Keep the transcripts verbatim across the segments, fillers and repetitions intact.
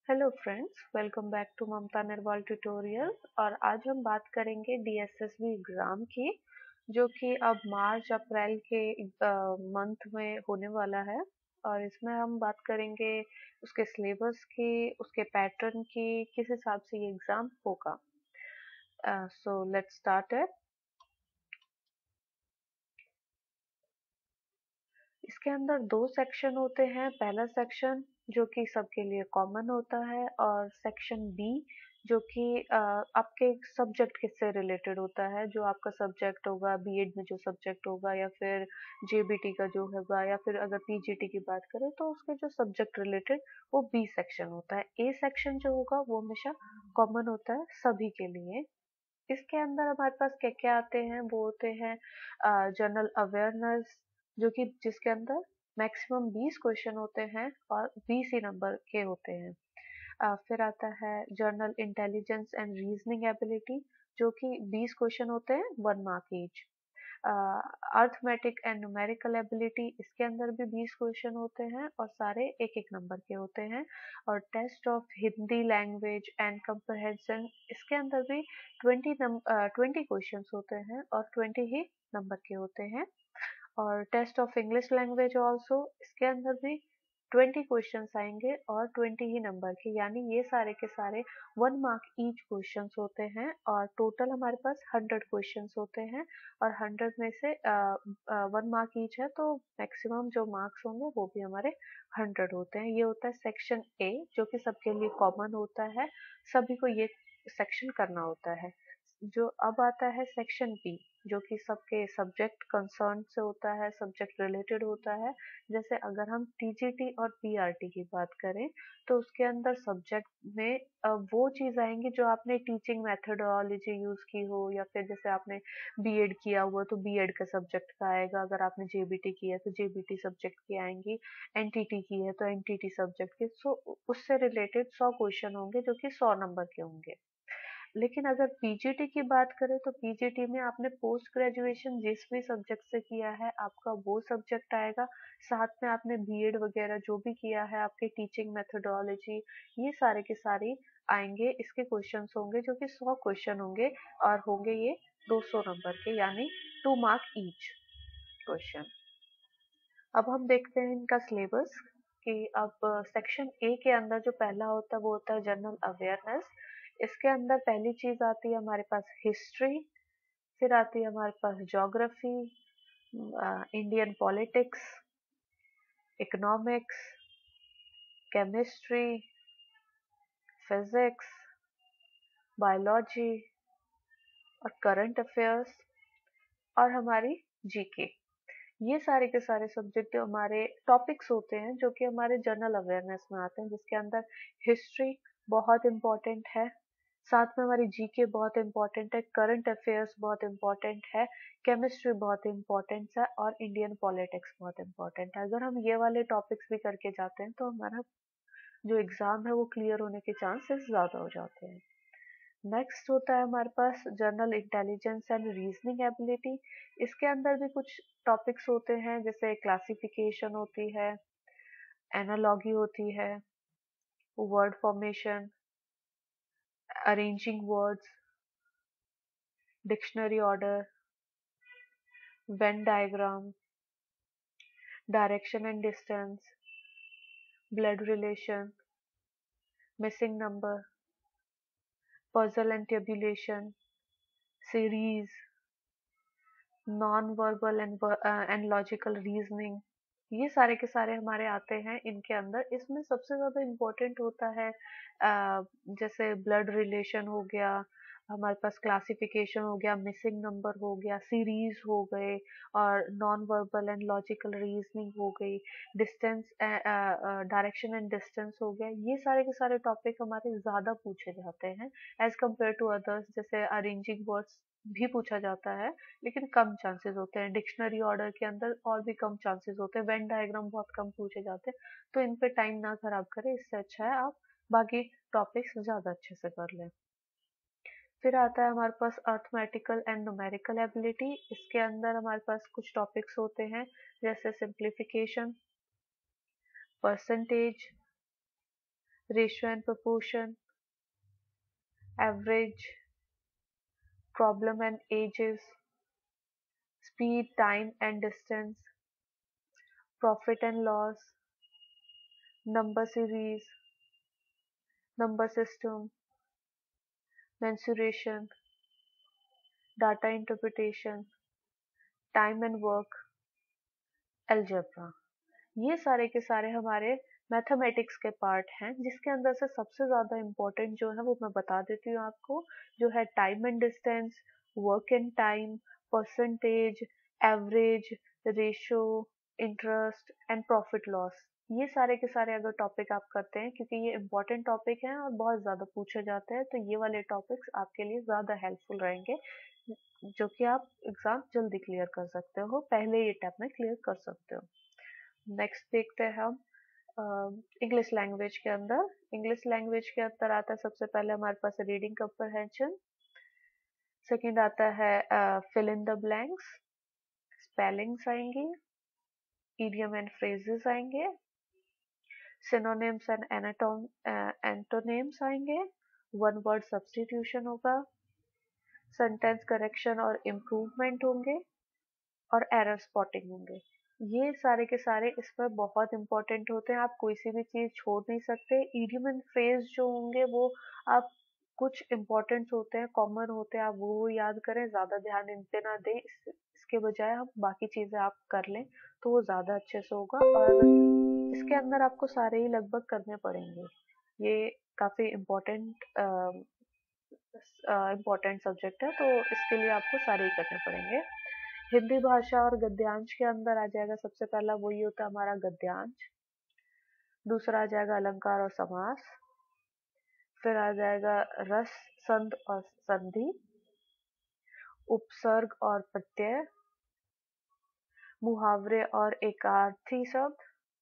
Hello friends, welcome back to Mamta Nirwal tutorial. और आज हम बात करेंगे डीएसएसबी एग्ज़ाम की, जो कि अब मार्च अप्रैल के मंथ में होने वाला है। और इसमें हम बात करेंगे उसके सिलेबस की, उसके पैटर्न की, किस हिसाब से ये एग्ज़ाम होगा। So let's start it. इसके अंदर दो सेक्शन होते हैं। पहला सेक्शन जो कि सबके लिए कॉमन होता है, और सेक्शन बी जो कि अ, आपके सब्जेक्ट किससे रिलेटेड होता है। जो आपका सब्जेक्ट होगा बीएड में, जो सब्जेक्ट होगा, या फिर जेबीटी का जो होगा, या फिर अगर पीजीटी की बात करें तो उसके जो सब्जेक्ट रिलेटेड, वो बी सेक्शन होता है। ए सेक्शन जो होगा वो हमेशा कॉमन होता है सभी के लिए। इसके अंदर हमारे पास क्या क्या आते हैं, वो होते हैं जनरल अवेयरनेस, जो कि जिसके अंदर मैक्सिमम बीस क्वेश्चन होते हैं और बीस ही नंबर के होते हैं। अ, फिर आता है general intelligence and reasoning ability, जो कि बीस क्वेश्चन होते हैं, one mark each. Arithmetic and numerical ability, इसके अंदर भी बीस क्वेश्चन होते हैं और सारे एक एक नंबर के होते हैं। और test of Hindi language and comprehension, इसके अंदर भी ट्वेंटी ट्वेंटी क्वेश्चन होते हैं और ट्वेंटी ही नंबर के होते हैं। और test of English language also, इसके अंदर भी ट्वेंटी क्वेश्चंस आएंगे और ट्वेंटी ही नंबर के, यानी ये सारे के सारे वन मार्क ईच क्वेश्चंस होते हैं। और टोटल हमारे पास हंड्रेड क्वेश्चंस होते हैं, और हंड्रेड में से वन मार्क ईच है, तो मैक्सिमम जो मार्क्स होंगे वो भी हमारे हंड्रेड होते हैं। ये होता है सेक्शन ए, जो कि सबके लिए कॉमन होता है, सभी को ये सेक्शन करना होता है। जो अब आता है सेक्शन बी, जो कि सबके सब्जेक्ट कंसर्न से होता है, सब्जेक्ट रिलेटेड होता है। जैसे अगर हम टीजीटी और पीआरटी की बात करें, तो उसके अंदर सब्जेक्ट में अ, वो चीज़ आएंगी जो आपने टीचिंग मेथोडोलॉजी यूज़ की हो, या फिर जैसे आपने बीएड किया हुआ तो बीएड का सब्जेक्ट का आएगा। अगर आपने जेबीटी किया तो जेबीटी सब्जेक्ट की आएंगी। एनटीटी की है तो एनटीटी सब्जेक्ट के। सो उससे रिलेटेड सौ क्वेश्चन होंगे, जो कि सौ नंबर के होंगे। लेकिन अगर पीजीटी की बात करें, तो पीजीटी में आपने पोस्ट ग्रेजुएशन जिस भी सब्जेक्ट से किया है, आपका वो सब्जेक्ट आएगा। साथ में आपने बीएड वगैरह जो भी किया है, आपके टीचिंग मेथोडोलॉजी, ये सारे के सारे आएंगे। इसके क्वेश्चंस होंगे, जो कि सौ क्वेश्चन होंगे, और होंगे ये दो सौ नंबर के, यानी टू मार्क ईच क्वेश्चन। अब हम देखते हैं इनका सिलेबस, कि अब सेक्शन ए के अंदर जो पहला होता है वो होता है जनरल अवेयरनेस। इसके अंदर पहली चीज आती है हमारे पास हिस्ट्री, फिर आती है हमारे पास geography, Indian politics, economics, chemistry, physics, biology, और करंट अफेयर्स, और हमारी जीके। ये सारे के सारे सब्जेक्ट हमारे टॉपिक्स होते हैं, जो कि हमारे जनरल अवेयरनेस में आते हैं, जिसके अंदर हिस्ट्री बहुत इम्पोर्टेंट है, साथ में हमारी जीके बहुत इम्पोर्टेंट है, करंट अफेयर्स बहुत इम्पोर्टेंट है, केमिस्ट्री बहुत इम्पोर्टेंट है, और इंडियन पॉलिटिक्स बहुत इम्पोर्टेंट है। अगर हम ये वाले टॉपिक्स भी करके जाते हैं, तो हमारा जो एग्जाम है वो क्लियर होने के चांसेस ज़्यादा हो जाते हैं। नेक्स्ट होता है हमारे पास general intelligence and reasoning ability. इसके अंदर भी कुछ टॉपिक्स होते हैं, जैसे क्लासिफिकेशन होती है, एनालॉगी होती है, word formation, arranging words, dictionary order, Venn diagram, direction and distance, blood relation, missing number, puzzle and tabulation, series, non verbal and and logical reasoning, ये सारे के सारे हमारे आते हैं इनके अंदर। इसमें सबसे ज़्यादा इम्पोर्टेंट होता है अ, जैसे ब्लड रिलेशन हो गया, हमारे पास क्लासिफिकेशन हो गया, मिसिंग नंबर हो गया, सीरीज हो गए, और non verbal and logical reasoning हो गई, डिस्टेंस, डायरेक्शन एंड डिस्टेंस हो गया। ये सारे के सारे टॉपिक हमारे ज़्यादा पूछे जाते हैं एज कम्पेयर टू अदर्स। जैसे अरेंजिंग वर्ड्स भी पूछा जाता है, लेकिन कम चांसेस होते हैं। डिक्शनरी ऑर्डर के अंदर और भी कम चांसेस होते हैं। वेन डायग्राम बहुत कम पूछे जाते हैं। तो इन पे टाइम ना खराब करें, इससे अच्छा है आप बाकी टॉपिक्स ज़्यादा अच्छे से कर लें। फिर आता है हमारे पास अर्थमेटिकल एंड न्यूमेरिकल एबिलिटी। इसके अंदर हमारे पास कुछ टॉपिक्स होते हैं, जैसे simplification, percentage, ratio and proportion, average, problem and ages, speed, time and distance, profit and loss, number series, number system, mensuration, data interpretation, time and work, algebra। ये सारे के सारे हमारे मैथमेटिक्स के पार्ट हैं, जिसके अंदर से सबसे ज़्यादा इम्पोर्टेंट जो है वो मैं बता देती हूँ आपको, जो है time and distance, work and time, percentage, average, ratio, interest and profit loss. ये सारे के सारे अगर टॉपिक आप करते हैं, क्योंकि ये इम्पोर्टेंट टॉपिक हैं और बहुत ज़्यादा पूछे जाते हैं, तो ये वाले टॉपिक्स आपके लिए ज़्यादा हेल्पफुल रहेंगे, जो कि आप एग्ज़ाम जल्दी क्लियर कर सकते हो, पहले ये टैप में क्लियर कर सकते हो। नेक्स्ट देखते हैं हम इंग्लिश uh, लैंग्वेज के अंदर। इंग्लिश लैंग्वेज के अंदर आता है सबसे पहले हमारे पास रीडिंग कम्प्रहेंशन, सेकंड आता है fill in the blanks, spellings आएंगी, इडियम एंड फ्रेजेस आएंगे, सिनोनिम्स एंड एनाटोम एंटोनिम्स आएंगे, वन वर्ड सब्स्टिट्यूशन होगा, सेंटेंस करेक्शन और इम्प्रूवमेंट होंगे, और एरर स्पॉटिंग होंगे। ये सारे के सारे इसमें बहुत इंपॉर्टेंट होते हैं, आप कोई सी भी चीज़ छोड़ नहीं सकते। इडियम एंड फ्रेज जो होंगे वो आप कुछ इम्पोर्टेंट होते हैं, कॉमन होते हैं, आप वो याद करें, ज़्यादा ध्यान इन पे ना दें। इस, इसके बजाय हम बाकी चीज़ें आप कर लें तो वो ज़्यादा अच्छे से होगा, और इसके अंदर आपको सारे ही लगभग करने पड़ेंगे। ये काफ़ी इम्पोर्टेंट इम्पोर्टेंट सब्जेक्ट है, तो इसके लिए आपको सारे ही करने पड़ेंगे। हिंदी भाषा और गद्यांश के अंदर आ जाएगा सबसे पहला वही होता है हमारा गद्यांश, दूसरा आ जाएगा अलंकार और समास, फिर आ जाएगा रस, संध और संधि, उपसर्ग और प्रत्यय, मुहावरे और एकार्थी शब्द,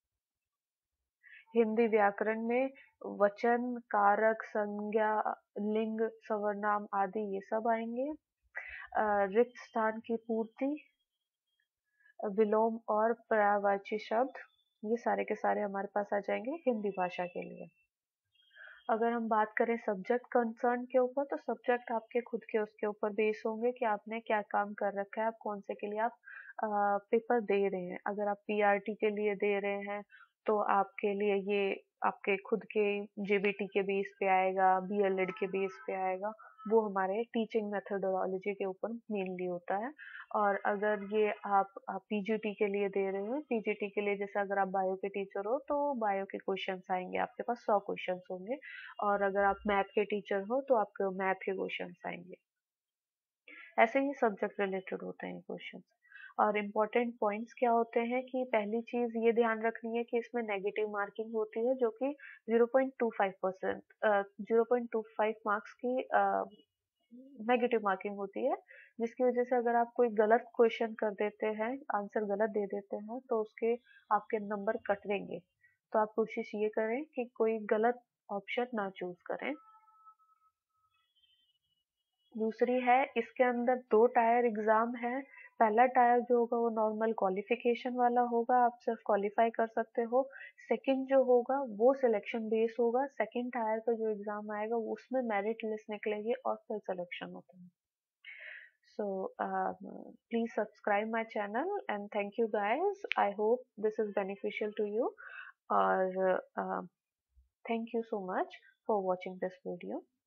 हिंदी व्याकरण में वचन, कारक, संज्ञा, लिंग, सवर्नाम आदि ये सब आएंगे, रिक्त स्थान की पूर्ति, विलोम और पर्यायवाची शब्द, ये सारे के सारे हमारे पास आ जाएंगे हिंदी भाषा के लिए। अगर हम बात करें सब्जेक्ट कंसर्न के ऊपर, तो सब्जेक्ट आपके खुद के उसके ऊपर बेस होंगे कि आपने क्या काम कर रखा है, आप कौन से के लिए आप आ, पेपर दे रहे हैं। अगर आप पीआरटी के लिए दे रहे हैं तो आपके लिए ये आपके खुद के जेबीटी के बेस पे आएगा, बीएलएड के बेस पे आएगा, वो हमारे टीचिंग मेथोडोलॉजी के ऊपर मेनली होता है। और अगर ये आप, आप पीजीटी के लिए दे रहे हैं, पीजीटी के लिए जैसे अगर आप बायो के टीचर हो तो बायो के क्वेश्चंस आएंगे, आपके पास सौ क्वेश्चंस होंगे, और अगर आप मैथ के टीचर हो तो आपके मैथ के क्वेश्चंस आएंगे। ऐसे ही सब्जेक्ट रिलेटेड होते हैं क्वेश्चंस। और इम्पोर्टेंट पॉइंट्स क्या होते हैं कि पहली चीज़ ये ध्यान रखनी है कि इसमें नेगेटिव मार्किंग होती है, जो कि zero point two five percent zero point two five marks की नेगेटिव मार्किंग होती है, जिसकी वजह से अगर आप कोई गलत क्वेश्चन कर देते हैं, आंसर गलत दे देते हैं, तो उसके आपके नंबर कटेंगे। तो आप कोशिश ये करें कि कोई गलत ऑप्शन ना चूज करें। दूसरी है, इसके अंदर दो टायर एग्जाम है। पहला टायर जो होगा वो नॉर्मल क्वालिफिकेशन वाला होगा, आप सिर्फ क्वालिफाई कर सकते हो। सेकंड जो होगा वो सिलेक्शन बेस होगा। सेकंड टायर का जो एग्जाम आएगा उसमें मेरिट लिस्ट निकलेगी और फिर सिलेक्शन होता है। So um, please subscribe my channel and thank you guys. I hope this is beneficial to you. Or uh, thank you so much for watching this video.